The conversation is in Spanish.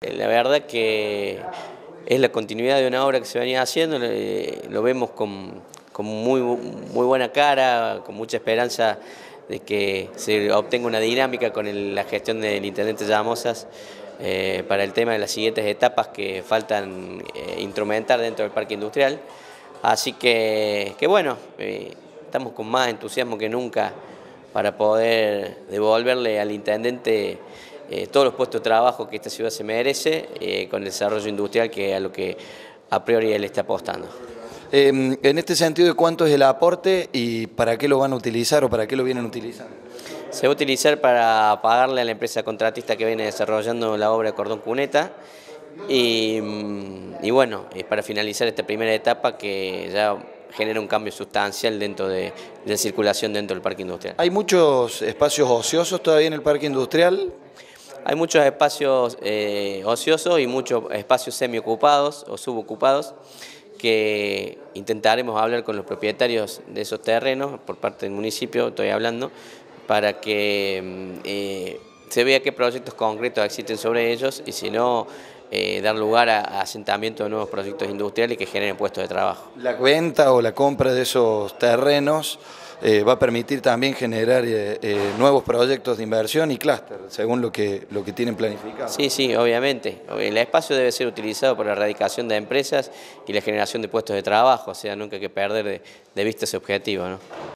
La verdad que es la continuidad de una obra que se venía haciendo, lo vemos con muy buena cara, con mucha esperanza de que se obtenga una dinámica con la gestión del intendente Llamosas para el tema de las siguientes etapas que faltan instrumentar dentro del parque industrial. Así que bueno, estamos con más entusiasmo que nunca para poder devolverle al intendente todos los puestos de trabajo que esta ciudad se merece, con el desarrollo industrial que a lo que a priori él está apostando. En este sentido, ¿cuánto es el aporte y para qué lo van a utilizar o para qué lo vienen utilizando? Se va a utilizar para pagarle a la empresa contratista que viene desarrollando la obra de Cordón Cuneta y bueno, para finalizar esta primera etapa que ya genera un cambio sustancial dentro de la circulación dentro del parque industrial. ¿Hay muchos espacios ociosos todavía en el parque industrial? Hay muchos espacios ociosos y muchos espacios semiocupados o subocupados que intentaremos hablar con los propietarios de esos terrenos, por parte del municipio estoy hablando, para que se vea qué proyectos concretos existen sobre ellos y si no, dar lugar a asentamiento de nuevos proyectos industriales que generen puestos de trabajo. La venta o la compra de esos terrenos va a permitir también generar nuevos proyectos de inversión y clúster, según lo que tienen planificado. Sí, obviamente. El espacio debe ser utilizado para la erradicación de empresas y la generación de puestos de trabajo, o sea, nunca hay que perder de vista ese objetivo, ¿no?